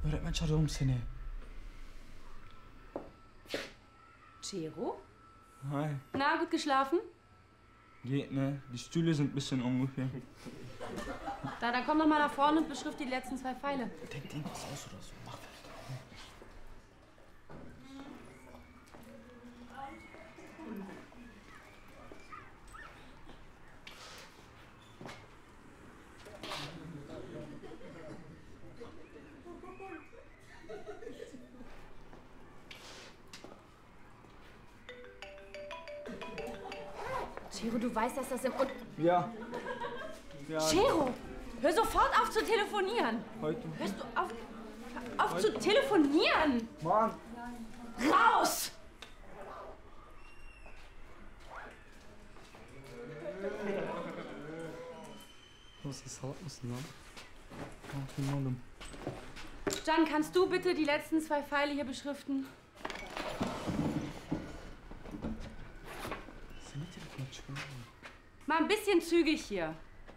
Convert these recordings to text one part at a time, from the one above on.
öğretmen çağırıyorum seni. Cero? Hi. Na, gut geschlafen? Geht, ne? Die Stühle sind ein bisschen unbequem. Dann komm doch mal nach vorne und beschrift die letzten 2 Pfeile. Denk was aus oder so. Mach fertig. Cero, du weißt, dass das im... Ja. Cero, hör sofort auf zu telefonieren. Heute. Hörst du auf zu telefonieren? Mann. Raus! Was ist das, ne? Jan, kannst du bitte die letzten 2 Pfeile hier beschriften? Mal ein bisschen zügig hier.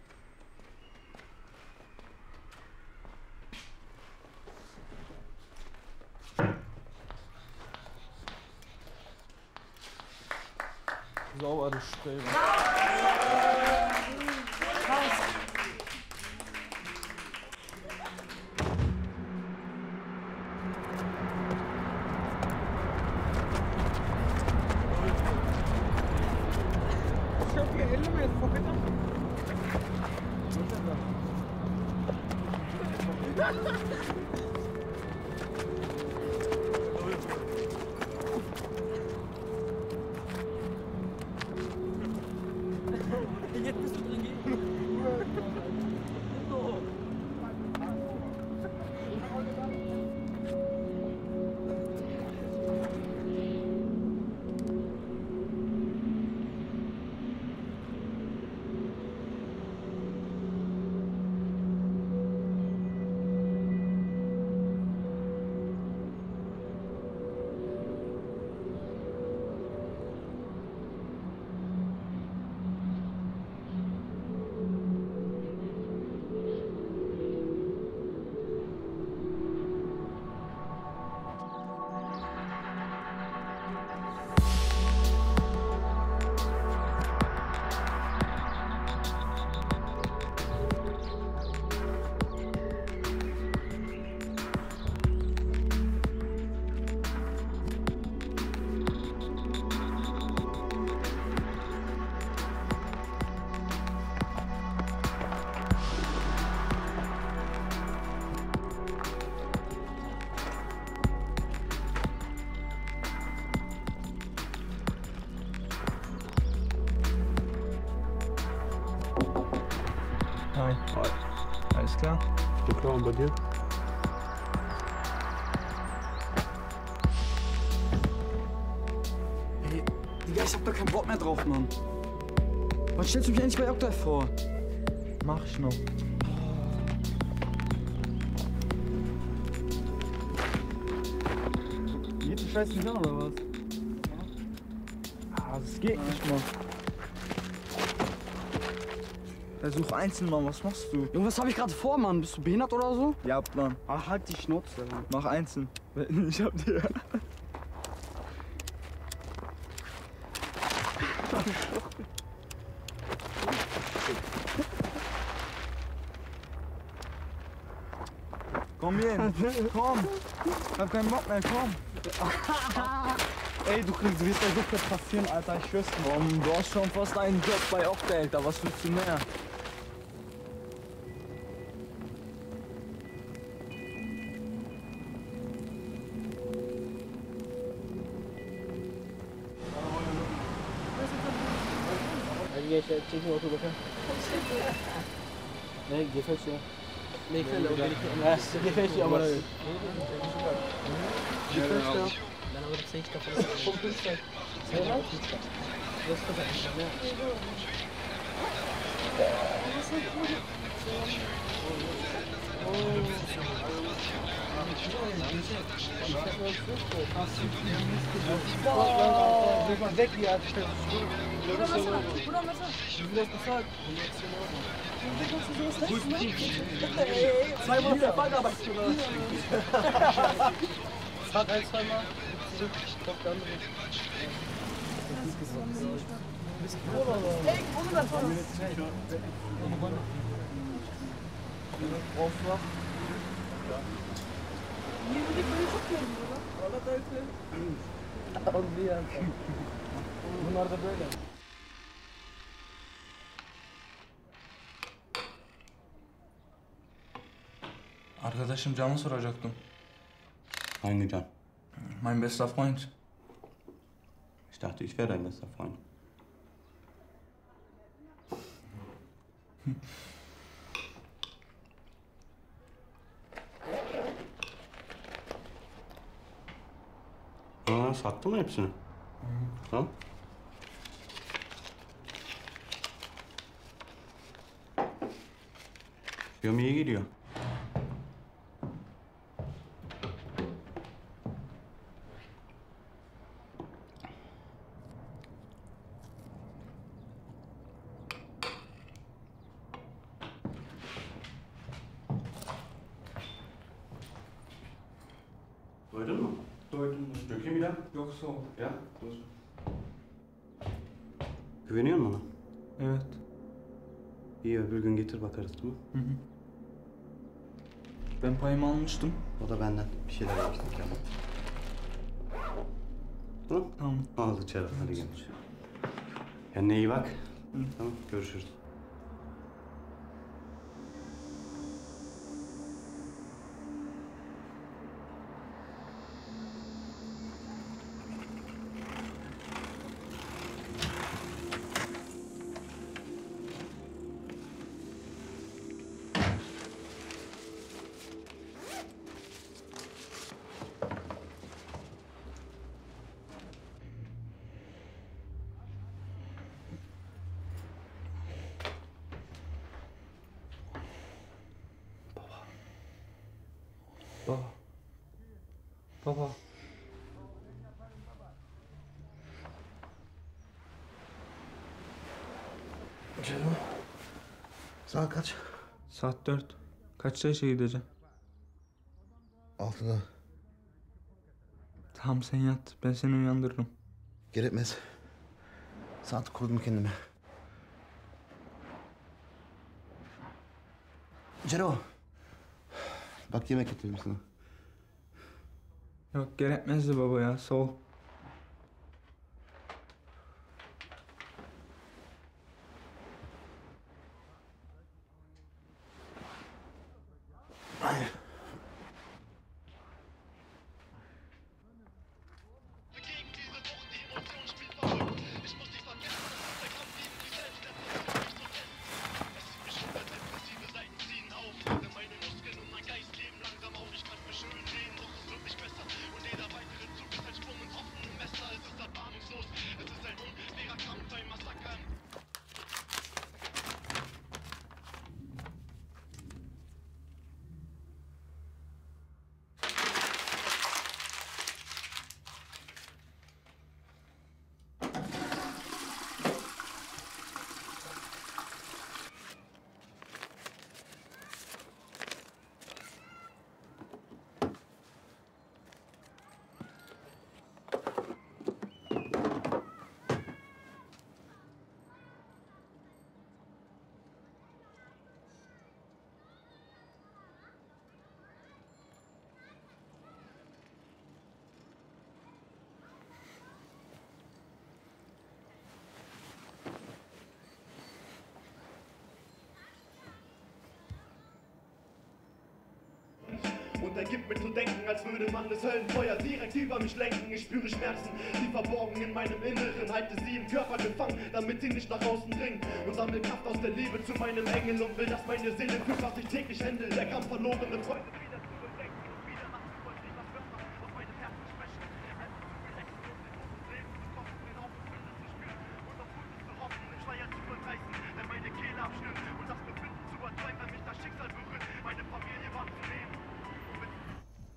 Sauber, du Streber. Raus! Hi. Alles klar? Ja klar, und bei dir? Ey, Digga, ich hab da keinen Bock mehr drauf, Mann. Wann stellst du mich endlich bei Okta vor? Mach ich noch. Geht die Scheiße nicht an, oder was? Ah, das geht nicht, Mann. Versuch einzeln, Mann, was machst du? Junge, was hab ich gerade vor, Mann? Bist du behindert oder so? Ja, Mann. Ah, halt die Schnauze, Mann. Mach einzeln. Ich hab dir. Komm hier, komm. Ich hab keinen Bock mehr, komm. Ey, du wirst ja so viel passieren, Alter, ich schwör's dir. Komm, du hast schon fast einen Job bei Okta, Alter. Was willst du mehr? ये checking auto बता नहीं गिफ्ट से नहीं खेल गिफ्ट से हमारा गिफ्ट से मैंने वो सही का सही ना इसको Weg hier. Bruder, was? Zweimal der Fallarbeit. Sag ein, zweimal. Zurück. Kommt der andere. Ey, Bruder, was? Brauchst du was? Hier will ich mal çok yerim burada. Allah da öyle. Bunlar da böyle. Arkadaşım Can'ı soracaktım. Hangi Can? Mein bester Freund. Ich dachte, ich wäre dein bester Freund. Sattın mı hepsini? Ha? Yom iyi gidiyor. Doydun mu? Doydum. Dökeyim bir daha. Yok soğuk. Ya, dur. Güveniyor musun ona? Evet. İyi, öbür gün getir bakarız, değil mi? Hı hı. Ben payımı almıştım. O da benden bir şeyler yapsın Kemal. Tamam. Tamam. Al içeri, hadi gel. Kendine iyi bak. Hı. Tamam, görüşürüz. Baba. Baba. Canım. Saat kaç? Saat 4. Kaçta işe gideceğim? 6'da. Tamam sen yat. Ben seni uyandırırım. Gerekmez. Saat kurdum kendime. Cero. Bak yemek getirdim sana. Yok gerekmezdi baba ya. Sağ ol. Und er gibt mir zu denken, als würde man das Höllenfeuer direkt über mich lenken. Ich spüre Schmerzen, die verborgen in meinem Inneren. Halte sie im Körper gefangen, damit sie nicht nach außen dringen. Und sammle Kraft aus der Liebe zu meinem Engel und will, dass meine Seele fühlt, was ich täglich händel. Der Kampf verlorene Freunde wieder zu entdecken. Wieder machtvoll sich was Wörter auf meinem Herzen sprechen. Also zu viel Explosion ins Leben zu kommen, den Hauptgründe zu spüren und auf Gutes zu hoffen, den Schleier zu entreißen, der meine Kehle abschnürt und das Befinden zu erzeugen, wenn mich das Schicksal berührt. Meine Familie war zu leben.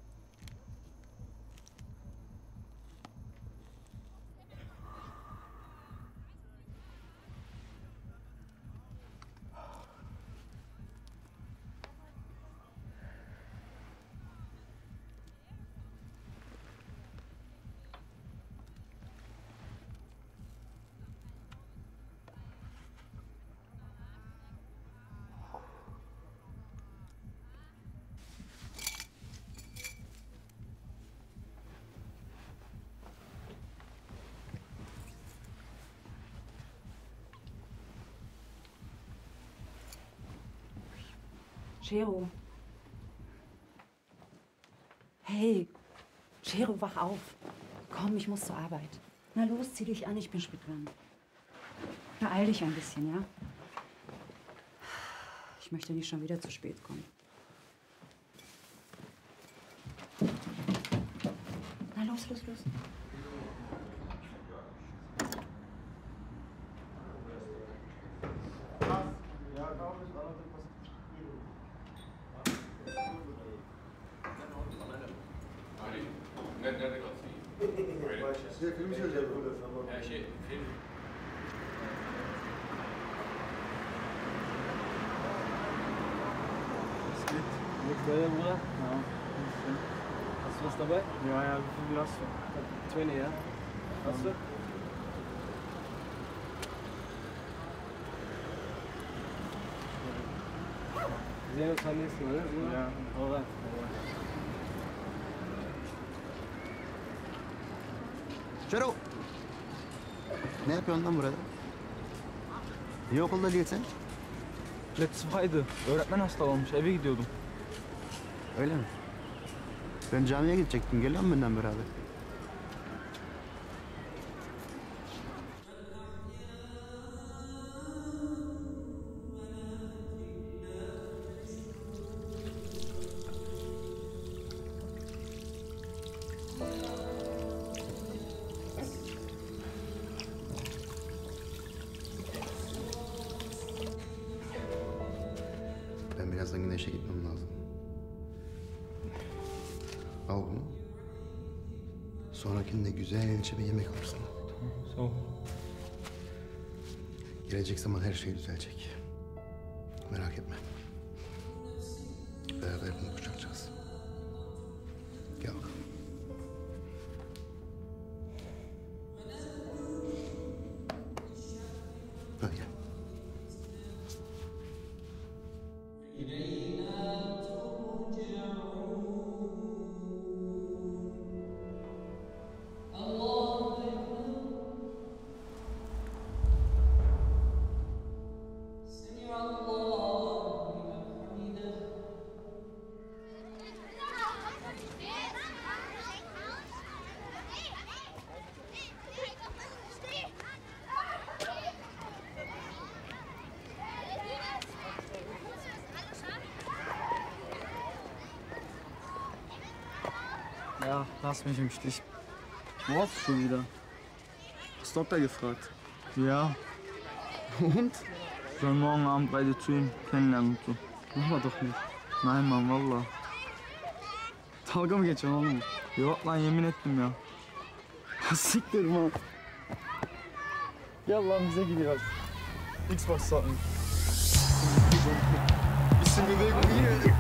Chero. Hey, Chero, wach auf. Komm, ich muss zur Arbeit. Na los, zieh dich an, ich bin spät dran. Beeil dich ein bisschen, ja? Ich möchte nicht schon wieder zu spät kommen. Na los, los, los. Nichts bei dir, Bruder? Ja. Hast du was dabei? Ja, wie viel hast du? 20, ja? Hast du? Wir sehen uns beim nächsten Mal, ne, Bruder? Ja. Hau rein. Şero! Ne yapıyorsun lan burada? Niye okulda değilsin? Let's Friday. Öğretmen hastalanmış. Eve gidiyordum. Öyle mi? Ben camiye gidecektim. Geliyor musun benden beraber? Ben birazdan güneşe gitmem lazım. Al bunu. Sonrakinde güzelce bir yemek alırsın. Sağ ol. Gelecek zaman her şey düzelecek. Merak etme. Beraber bunu kuşatacağız. Gel bakalım. Hadi gel. Ja, lass mich im Stich. Wo warst du schon wieder? Hast du Doktor gefragt? Ja, Und? sollen morgen Abend beide zu ihm kennenlernen und so. Machen wir doch nicht. Nein Mann, valla. Dalga mı geçiyorsun oğlum? Yok lan yemin ettim ya. Siktir lan. Gel lan bize gidiyoruz. Xbox zocken. Bisschen Bewegung hier.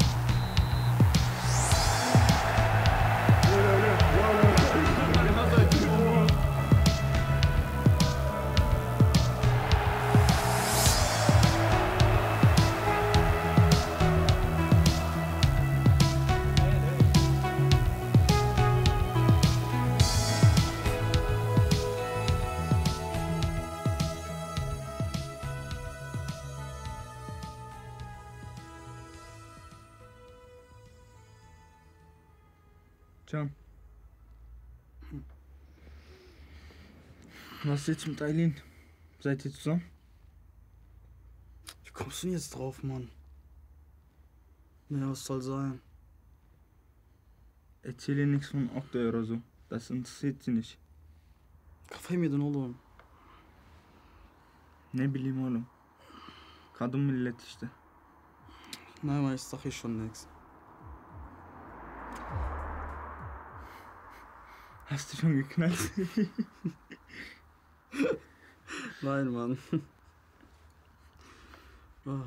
Can. Was ist jetzt mit Eileen? Seid ihr zusammen? Wie kommst du denn jetzt drauf, Mann? Ja, was soll sein? Erzähl ihr nichts von Oktay oder so. Das interessiert sie nicht. Kafayı mı yedin oğlum? Ne bileyim oğlum. Kadın millet işte. Nein, ich sag hier schon nix. Hast du schon geknallt? Nein, Mann. Oh.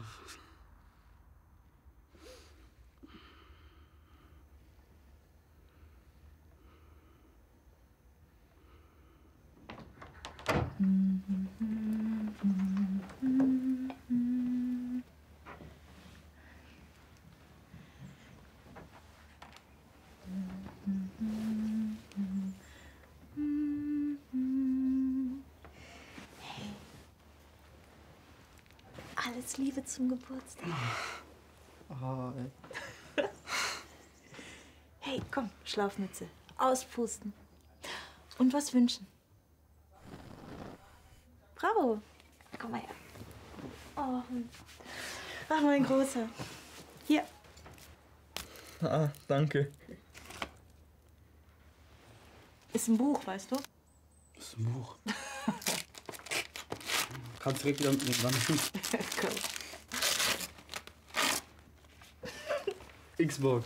Alles Liebe zum Geburtstag. Oh, ey. Hey, komm, Schlafmütze. Auspusten. Und was wünschen? Bravo. Komm mal her. Oh. Ach, mein Großer. Hier. Ah, danke. Ist ein Buch, weißt du? Das ist ein Buch. Kannst direkt wieder mitnehmen, wann? Xbox.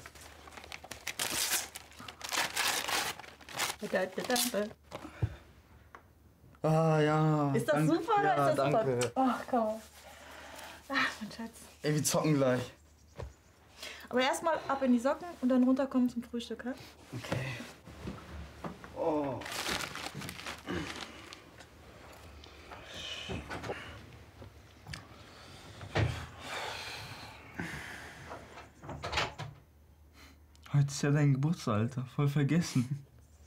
Ah, ja. Ist das danke. super oder Ja, ist das danke. super? Ach, komm. Ach, mein Schatz. Ey, wir zocken gleich. Aber erstmal ab in die Socken und dann runterkommen zum Frühstück, ha? Okay. Oh. Heute ist ja dein Geburtstag, Alter. Voll vergessen.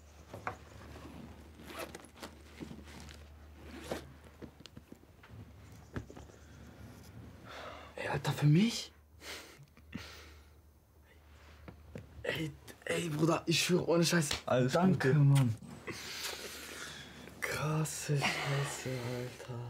Ey, Alter, für mich? Ey, Bruder, ich schwöre, ohne Scheiß. Alles Danke, Gute. Mann. Krasse Scheiße, Alter.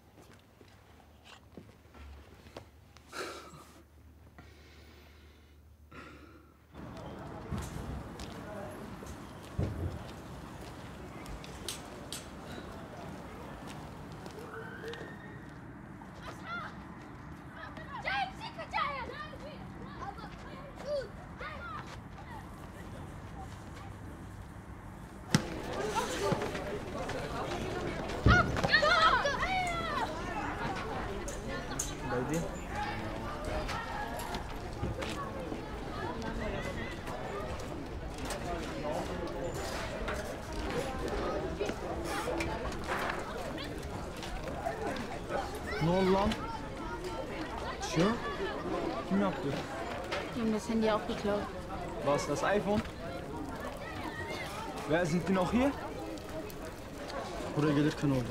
Bei dir? Ne oldu lan? Tja? Kim yaptı? Die haben das Handy auch geklaut. War es das iPhone? Wer sind die noch hier? Buraya gelirken oldu.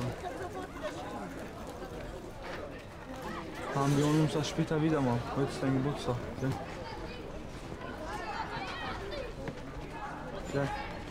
Haben wir uns das später wieder mal. Heute ist dein Geburtstag. Gell? Gell?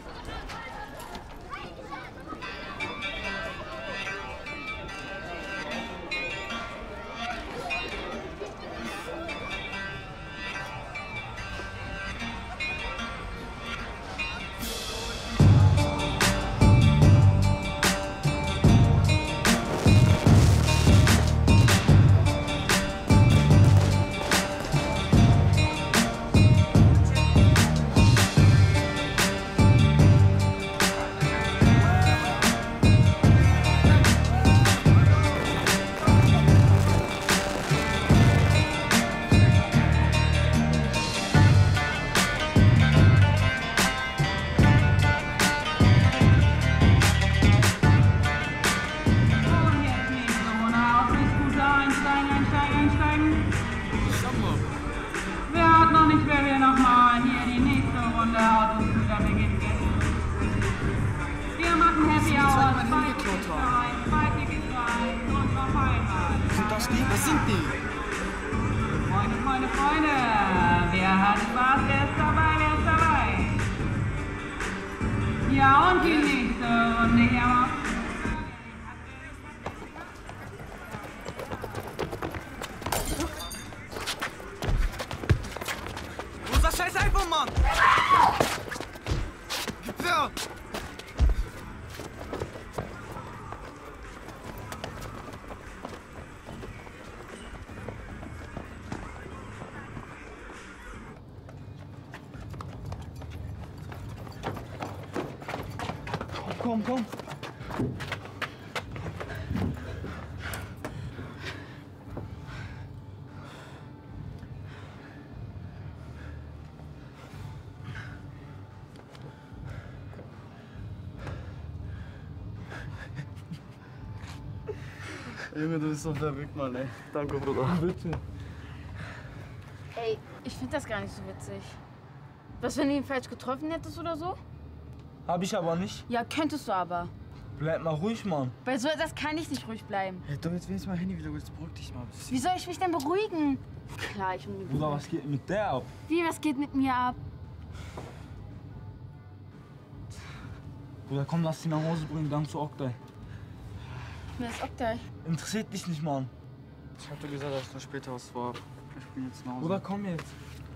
Wer hat noch nicht, wer will noch mal hier die nächste Runde Autos zusammen beginnt. Wir machen Happy Hour, zwei Tickets für eins, zwei Tickets für eins und noch einmal. Sind das die? Was sind die? Freunde, Freunde, Freunde, wer hat Spaß, wer ist dabei, wer ist dabei? Ja, und die nächste Runde hier. Wo ist das scheiß iPhone, Mann? Gib her! Komm, komm. Junge, du bist so verrückt, Mann, ey. Danke, Bruder. Bitte. Ey, ich finde das gar nicht so witzig. Was, wenn du ihn falsch getroffen hättest oder so? Hab ich aber nicht. Ja, könntest du aber. Bleib mal ruhig, Mann. Bei so etwas kann ich nicht ruhig bleiben. Hey, doch, jetzt wenigstens mal Handy wieder, jetzt beruhig dich mal. Wie soll ich mich denn beruhigen? Klar, ich und Bruder, was geht mit der ab? Wie, was geht mit mir ab? Bruder, komm, lass sie nach Hause bringen, dann zu Oktay. Wer ist Oktay? Interessiert dich nicht, Mann. Ich hab dir gesagt, dass ich noch später was war. Ich bin jetzt nach Hause. Bruder, komm jetzt.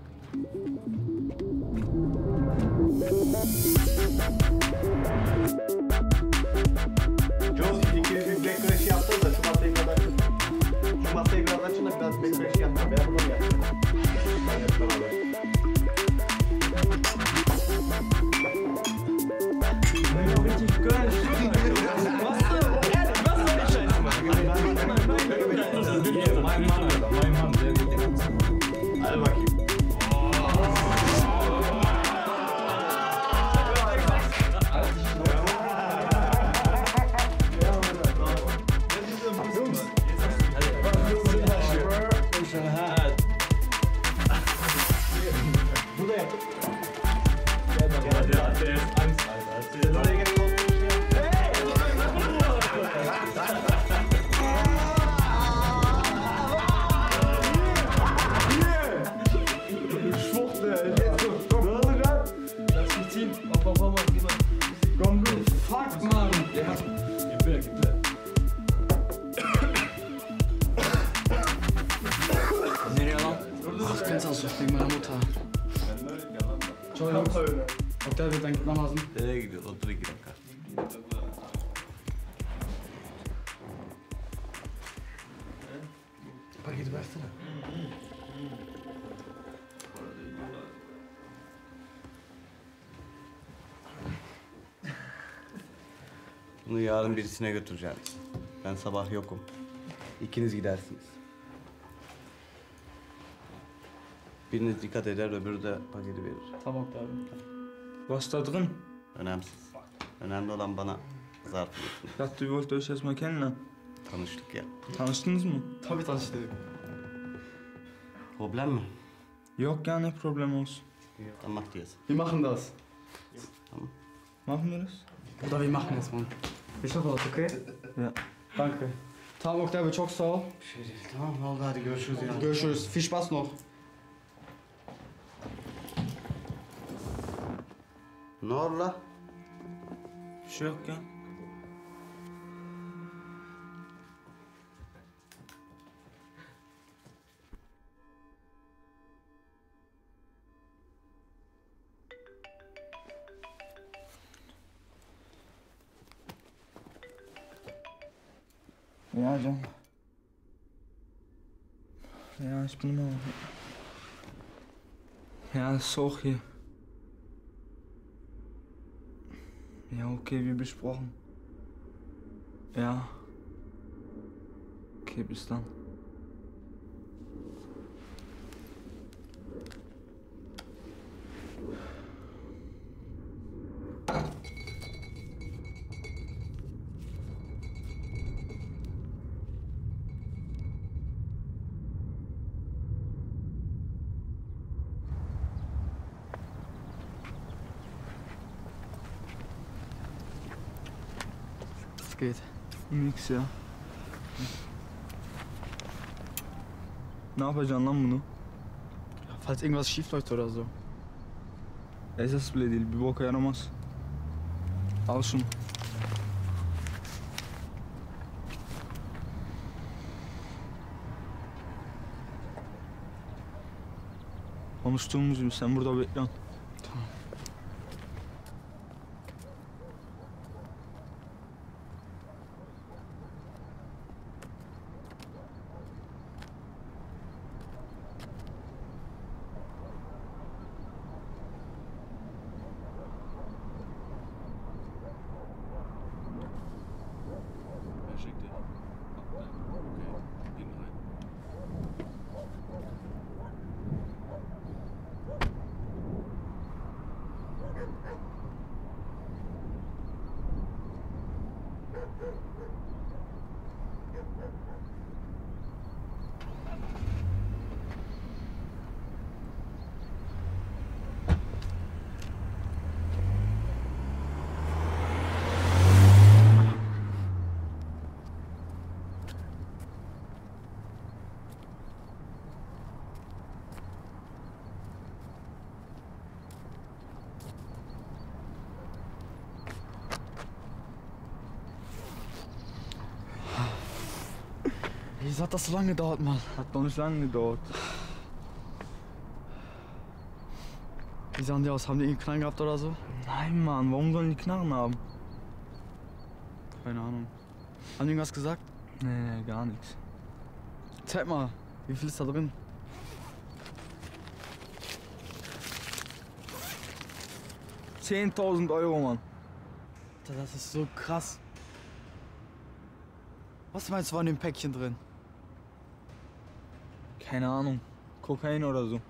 Josie, bir bekleyiş yaptın da şu masayı biraz açın. Şu masayı biraz açın da biraz bekleyiş yapma. Ben bunu yapacağım. Ben hep beraber. Hadi bakayım. Nereye lan? Ach, Prinzhaus wegen meiner Mutter. Ciao, Jungs. Oktay wird dann gitmem lazım. Nereye gidiyoruz? Otur 2 dakika. Paketi versene. Bunu yarın birisine götüreceğim. Ben sabah yokum. İkiniz gidersiniz. Biriniz dikkat eder, öbürü de paketi verir. Tamam Oktay abi. Was da drin? Önemsiz. Önemli olan bana zarf getirmek. Ich dachte, ihr wollt euch erstmal kennenlernen. Tanıştık ya. Tanıştınız mı? Tabii tanıştık. Problem mi? Yok ya, ne Problem olsun. Dann macht ihr es. Wir machen das. Tamam. Machen wir das? Bruder, wir machen das, Mann. Ich hoffe, das okay? Ja. Danke. Tamam Oktay abi, çok sağ ol. Tamam oldu, hadi görüşürüz ya. Görüşürüz. Viel Spaß noch. Ne oldu la? Bir şey yok ya. Ja, John. Ja, ich bin immer. Ja, ist auch hier. Ja, okay, wie besprochen. Ja. Okay, bis dann. Geht. Nix ya. Ne yapacaksın lan bunu? Falls irgendwas schief läuft oder so. Esas bile değil, bir boka yaramaz. Al şunu. Konuştuğumuz gibi sen burada bekle. Tamam. Wieso hat das so lange gedauert, Mann? Hat doch nicht lange gedauert. Wie sahen die aus? Haben die irgendeinen Knall gehabt oder so? Nein, Mann, warum sollen die Knarren haben? Keine Ahnung. Haben die irgendwas gesagt? Nee, gar nichts. Zeig mal, wie viel ist da drin? €10.000, Mann. Alter, das ist so krass. Was meinst du, war in dem Päckchen drin? Keine Ahnung. Kokain oder so.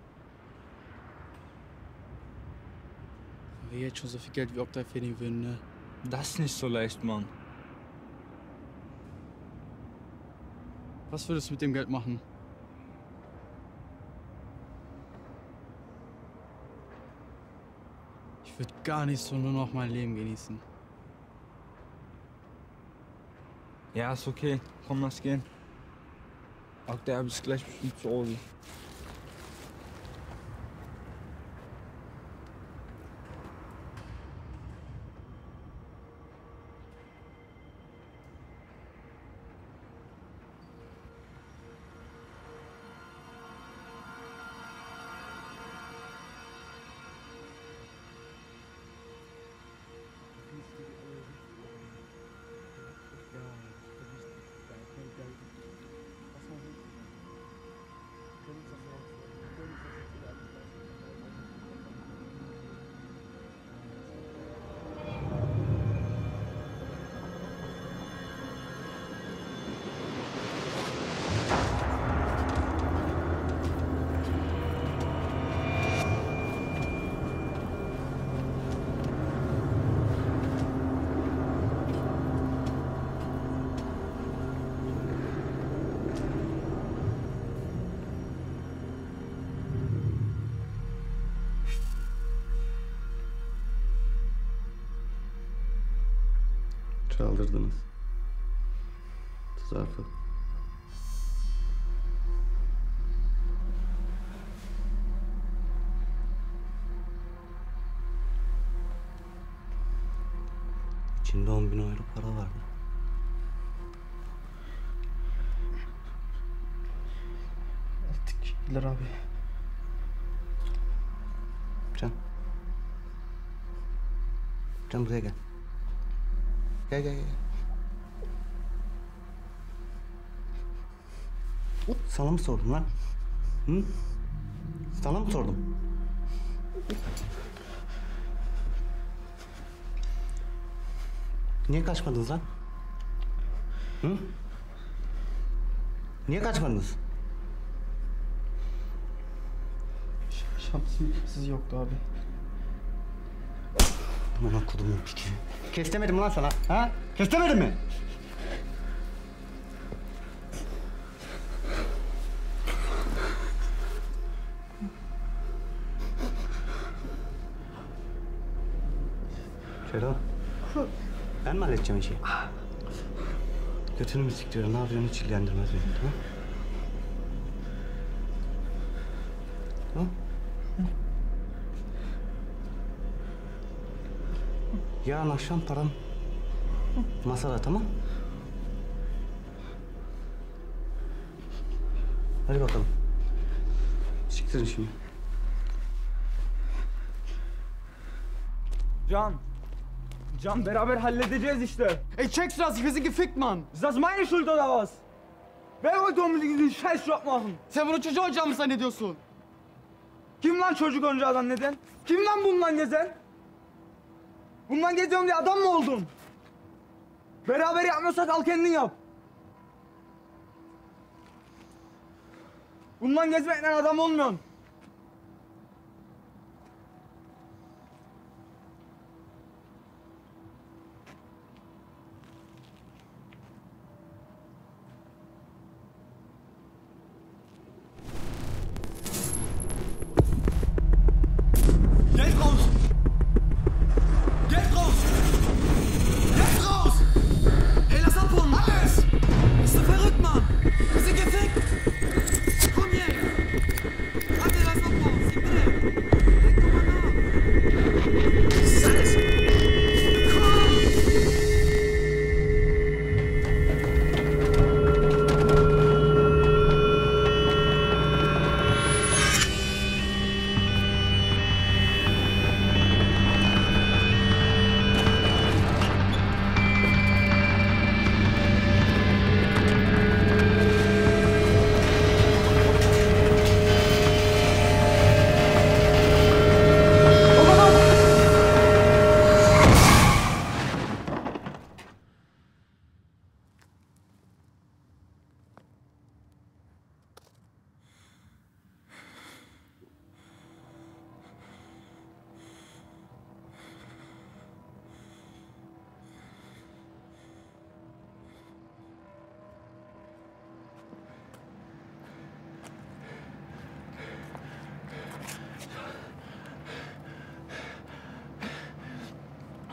Wenn wir jetzt schon so viel Geld wie Oktay verdienen würden, ne? Das ist nicht so leicht, Mann. Was würdest du mit dem Geld machen? Ich würde gar nicht so, nur noch mein Leben genießen. Ja, ist okay. Komm, lass gehen. Oktay ist gleich bestimmt zu Hause. Çaldırdınız. Zarfı. İçinde 10.000 euro para vardı. Teşekkürler abi. Can. Can buraya gel. Gel gel gel. Sana mı sordum lan? Hı? Sana mı sordum? Niye kaçmadınız lan? Hı? Niye kaçmadınız? Şansımız yoktu abi. Aman kodumun piki. Kes demedim lan sana, ha? Kes demedim mi? Şero, ben mi halledeceğim işi? Götünü mü siktiriyor, ne yapıyorsun hiç ilgilendirmez beni, ha? Ha? Yarın akşam param masada, tamam? Hadi bakalım. Siktirin şimdi. Can, beraber halledeceğiz işte. Ey, checkst du das? Wir sind gefickt, Mann. Ist das meine Schuld oder was? Wer wollte uns diesen Scheißjob machen? Sen bunu çocuğu oyuncağı mı zannediyorsun? Kim lan çocuk oyuncağı zanneden? Kim lan bundan gezen? Bundan geziyorum diye adam mı oldun? Beraber yapmıyorsak al kendin yap. Bundan gezmekle adam olmuyorsun. Geld raus! Geld raus! Geld raus! Ey, lass abhauen! Alles! Bist du verrückt, Mann? Wir sind gefickt! Komm hier!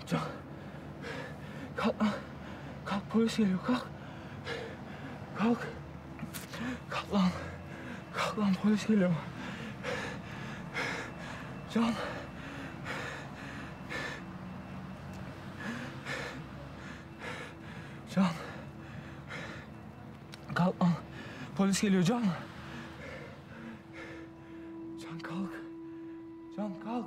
Kalk polis geliyor kalk. Kalk. Kalk lan. Kalk lan polis geliyor. Can. Can. Kalk lan. Polis geliyor Can. Can kalk. Can kalk.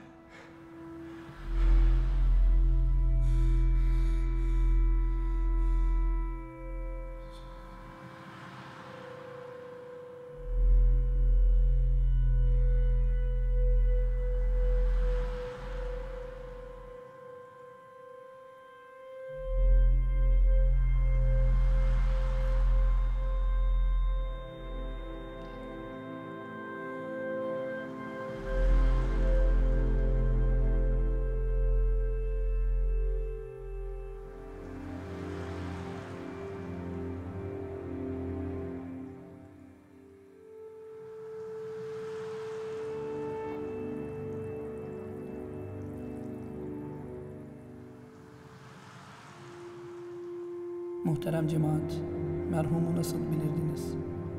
Muhterem cemaat, merhumu nasıl bilirdiniz?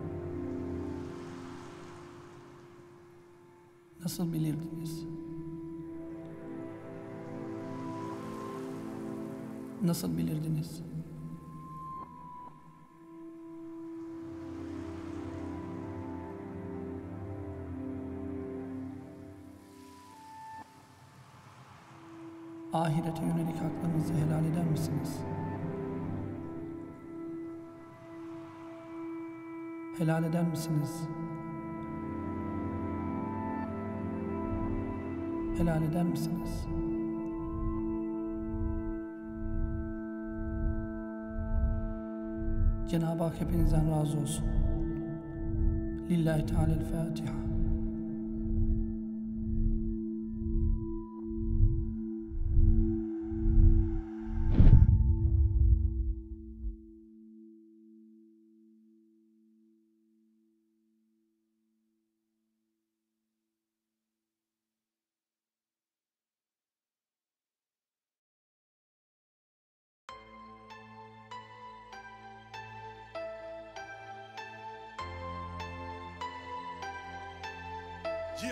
Nasıl bilirdiniz? Nasıl bilirdiniz? Ahirete yönelik haklarınızı helal eder misiniz? Helal eder misiniz? Helal eder misiniz? Cenab-ı Hak hepinizden razı olsun. Lillahi Teala'l-Fatiha. Yeah,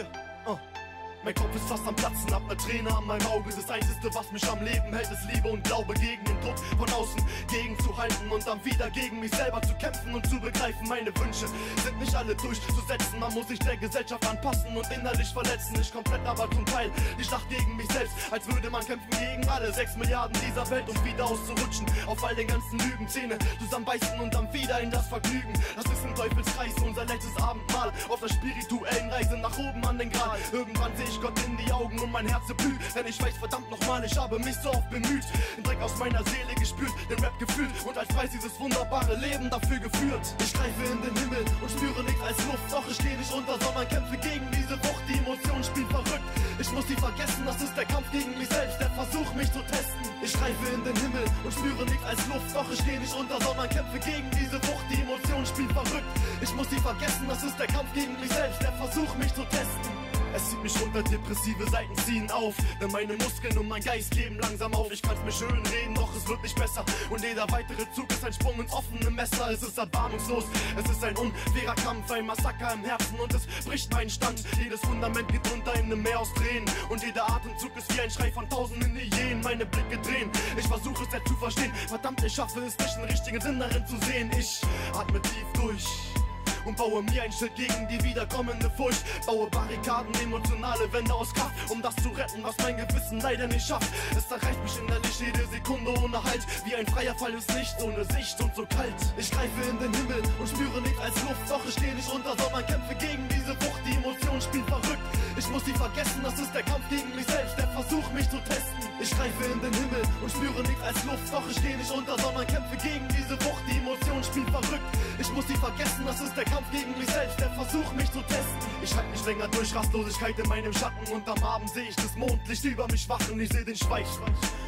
Mein Kopf ist fast am Platzen, hab ne Träne an meinem Auge. Das Einzige, was mich am Leben hält, ist Liebe und Glaube gegen den Druck von außen gegenzuhalten und dann wieder gegen mich selber zu kämpfen und zu begreifen. Meine Wünsche sind nicht alle durchzusetzen. Man muss sich der Gesellschaft anpassen und innerlich verletzen. Nicht komplett, aber zum Teil die Schlacht gegen mich selbst. Als würde man kämpfen gegen alle 6 Milliarden dieser Welt, um wieder auszurutschen. Auf all den ganzen Lügen, Zähne zusammenbeißen und dann wieder in das Vergnügen. Das ist ein Teufelskreis, unser letztes Abendmahl auf der spirituellen Reise nach oben an den Gral. Irgendwann sehe ich Gott in die Augen und mein Herz blüht, denn ich weiß verdammt nochmal, ich habe mich so oft bemüht, den Dreck aus meiner Seele gespürt, den Rap gefühlt und als Preis dieses wunderbare Leben dafür geführt. Ich greife in den Himmel und spüre nichts als Luft, doch ich stehe nicht unter, sondern kämpfe gegen diese Wucht. Die Emotion spielt verrückt, ich muss sie vergessen, das ist der Kampf gegen mich selbst, der Versuch mich zu testen. Ich greife in den Himmel und spüre nichts als Luft, doch ich stehe nicht unter, sondern kämpfe gegen diese Wucht. Die Emotion spielt verrückt, ich muss sie vergessen, das ist der Kampf gegen mich selbst, der Versuch mich zu testen. Es zieht mich runter, depressive Seiten ziehen auf, denn meine Muskeln und mein Geist geben langsam auf. Ich kann's mir schön reden, doch es wird nicht besser. Und jeder weitere Zug ist ein Sprung ins offene Messer. Es ist erbarmungslos, es ist ein unfairer Kampf, ein Massaker im Herzen und es bricht meinen Stand. Jedes Fundament geht unter in einem Meer aus Tränen und jeder Atemzug ist wie ein Schrei von tausenden Hyänen. Meine Blicke drehen, ich versuche es selbst zu verstehen. Verdammt, ich schaffe es nicht, den richtigen Sinn darin zu sehen. Ich atme tief durch und baue mir ein Schild gegen die wiederkommende Furcht. Baue Barrikaden, emotionale Wände aus Kraft, um das zu retten, was mein Gewissen leider nicht schafft. Es erreicht mich innerlich jede Sekunde ohne Halt. Wie ein freier Fall ist Licht ohne Sicht und so kalt. Ich greife in den Himmel und spüre nichts als Luft, doch ich stehe nicht unter, sondern kämpfe gegen diese Wucht. Die Emotion spielt verrückt, ich muss sie vergessen, das ist der Kampf gegen mich selbst, der Versuch mich zu testen. Ich greife in den Himmel und spüre nichts als Luft, doch ich stehe nicht unter, sondern kämpfe gegen diese Wucht. Die Emotion spielt verrückt, ich muss sie vergessen, das ist der Kampf gegen mich selbst, der Versuch mich zu testen. Ich halte nicht länger durch, Rastlosigkeit in meinem Schatten und am Abend sehe ich das Mondlicht über mich wachen. Ich sehe den Schweig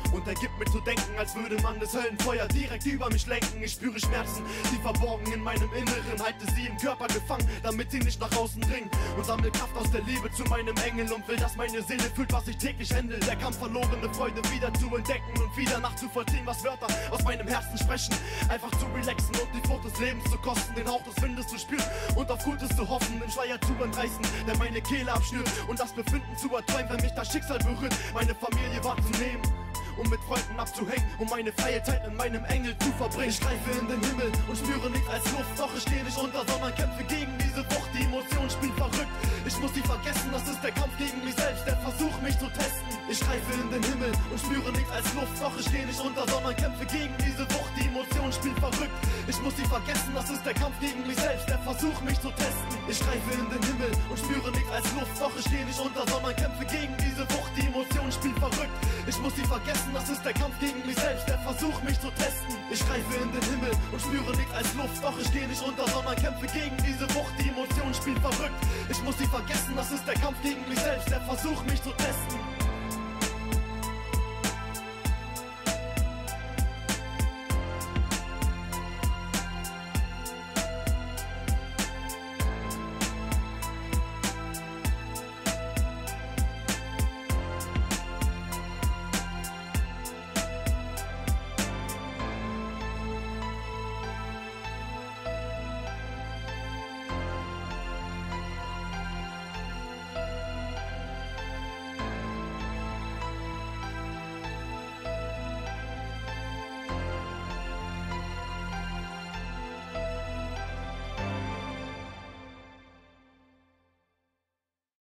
Und er gibt mir zu denken, als würde man das Höllenfeuer direkt über mich lenken. Ich spüre Schmerzen, die verborgen in meinem Inneren. Halte sie im Körper gefangen, damit sie nicht nach außen dringen. Und sammle Kraft aus der Liebe zu meinem Engel und will, dass meine Seele fühlt, was ich täglich händel. Der Kampf, verlorene Freude wieder zu entdecken und wieder nachzuvollziehen, was Wörter aus meinem Herzen sprechen. Einfach zu relaxen und die Frucht des Lebens zu kosten, den Hauch des Windes zu spüren und auf Gutes zu hoffen, den Schleier zu entreißen, der meine Kehle abschnürt und das Befinden zu erträumen, wenn mich das Schicksal berührt, meine Familie wahrzunehmen, um mit Freunden abzuhängen, um meine freie Zeit in meinem Engel zu verbringen. Ich greife in den Himmel und spüre nichts als Luft, doch ich stehe nicht unter, sondern kämpfe gegen diese Wucht. Die Emotion spielt verrückt, ich muss sie vergessen, das ist der Kampf gegen mich selbst, der Versuch, mich zu testen. Ich greife in den Himmel und spüre nichts als Luft, doch ich stehe nicht unter, sondern kämpfe gegen diese Wucht. Die Emotion spielt verrückt, ich muss sie vergessen, das ist der Kampf gegen mich selbst, der Versuch, mich zu testen. Ich greife in den Himmel und spüre nichts als Luft, doch ich stehe nicht unter, sondern kämpfe gegen diese Wucht. Die Emotion spielt verrückt, ich muss sie vergessen, das ist der Kampf gegen mich selbst, der Versuch, mich zu testen. Ich greife in den Himmel und spüre nichts als Luft, doch ich stehe nicht unter, sondern kämpfe gegen diese Wucht. Die Emotion spielt verrückt, ich muss sie vergessen, das ist der Kampf gegen mich selbst, der Versuch, mich zu testen.